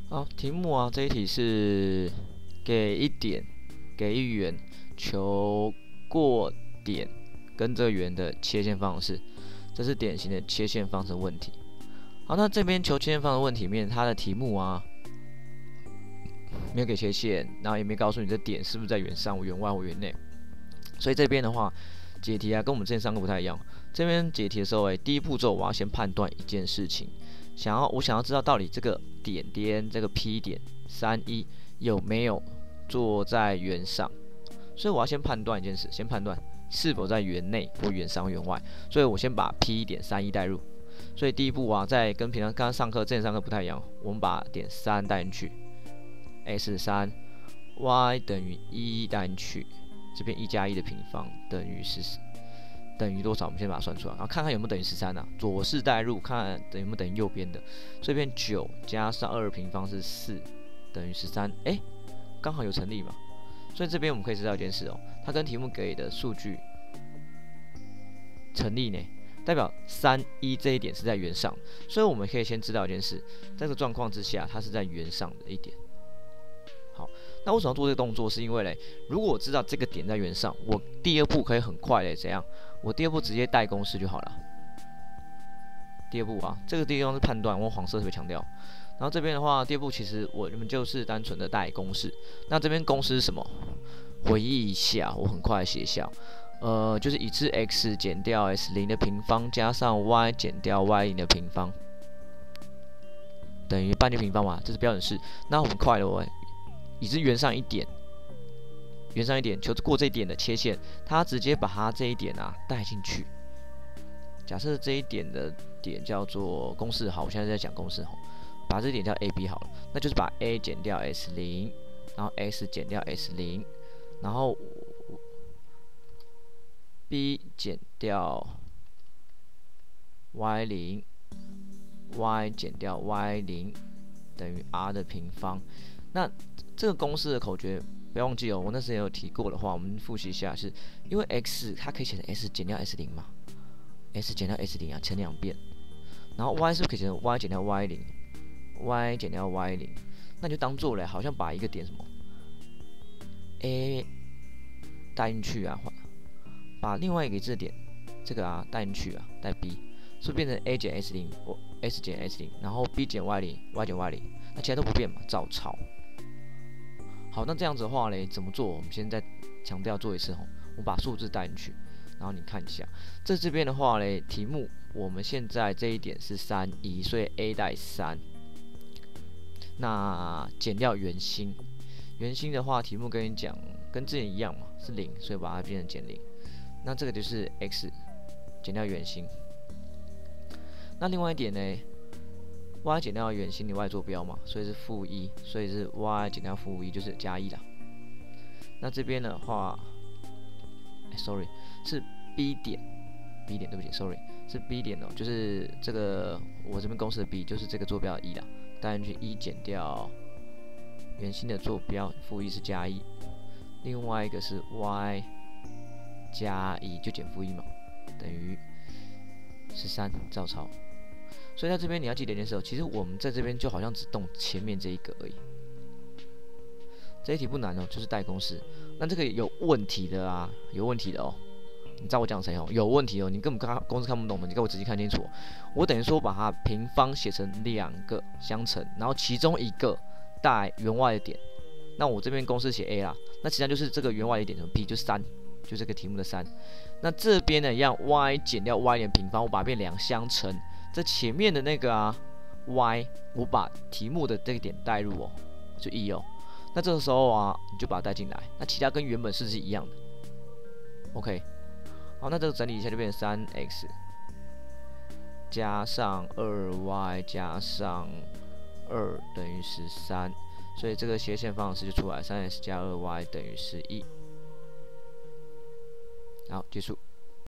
好，题目啊，这一题是给一点，给一圆，求过点跟这个圆的切线方式，这是典型的切线方程问题。好，那这边求切线方程问题里面，它的题目啊没有给切线，然后也没告诉你这点是不是在圆上、圆外或圆内，所以这边的话解题啊跟我们之前上课不太一样。这边解题的时候，第一步骤我要先判断一件事情，我想要知道到底这个点点这个 P 点31有没有坐在圆上，所以我要先判断一件事，先判断是否在圆内或圆上、圆外，所以我先把 P 点31带入。所以第一步啊，在跟平常刚刚上课、之前上课不太一样，我们把点3带进去 ，x3 y 等于1带进去，这边1加1的平方等于多少？我们先把它算出来，然后看看有没有等于13啊。左式代入，看有没有等于右边的。这边9加上2平方是4，等于13，刚好有成立嘛。所以这边我们可以知道一件事哦，它跟题目给的数据成立呢，代表31这一点是在圆上，所以我们可以先知道一件事，在这个状况之下，它是在圆上的一点。好，那为什么要做这个动作？是因为如果我知道这个点在圆上，我第二步可以很快怎样？我第二步直接带公式就好了。第二步啊，这个地方是判断，我用黄色特别强调。然后这边的话，第二步其实我们就是单纯的带公式。那这边公式是什么？回忆一下，我很快写下。就是已知 x 减掉 s0的平方加上 y 减掉 y0的平方等于半径平方嘛，这是标准式。那我们快了已知圆上一点，求过这一点的切线，它直接把它这一点啊带进去。假设这一点的点叫做公式，好，我现在在讲公式，把这点叫 AB 好了，那就是把 A 减掉 S0， 然后 S 减掉 S0， 然后 B 减掉 Y0， Y 减掉 Y0 等于 R 的平方。那这个公式的口诀不要忘记哦，我那时也有提过的话，我们复习一下，是因为 x 它可以写成 s 减掉 s0嘛 ，s 减掉 s0啊，乘2遍，然后 y 是不是可以写成 y 减掉 y0，y 减掉 y0， 那你就当做好像把一个点什么 a 带进去啊，把另外一个已知的点这个啊带进去啊，带 b， 是不是变成 a 减 s0，s 减 s0， 然后 b 减 y0，y 减 y0， 那其他都不变嘛，照抄。好，那这样子的话怎么做？我们先再强调做一次我把数字带进去，然后你看一下，这边的话题目我们现在这一点是31，所以 a 带3，那减掉圆心，圆心的话题目跟你讲跟之前一样嘛，是0，所以把它变成减0，那这个就是 x 减掉圆心。那另外一点y 减掉圆心，你 y 坐标嘛，所以是-1，所以是 y 减掉-1就是加1啦。那这边的话，sorry， 是 b 点，对不起 ，sorry， 是 b 点哦，就是这个我这边公式的 b 就是这个坐标的1啦，带进去1减掉圆心的坐标-1是加1，另外一个是 y 加1就减-1嘛，等于13，照抄。所以在这边你要记得一件事，其实我们在这边就好像只动前面这一个而已。这一题不难哦，就是带公式。那这个有问题的啊，有问题的哦。你知道我讲谁有问题哦，你根本公式看不懂的，你给我仔细看清楚。我等于说把它平方写成2个相乘，然后其中一个带圆外的点。那我这边公式写 a 啦，那其他就是这个圆外的点什么 p 就是3，就这个题目的3。那这边一样 y 减掉 y 的平方，我把它变2相乘。这前面的那个y， 我把题目的这个点带入就1哦。那这个时候你就把它带进来，那其他跟原本是一样的。OK， 好，那这个整理一下就变成3x 加上2y 加上2等于13，所以这个斜线方程式就出来，3x 加2y等于11。好，结束。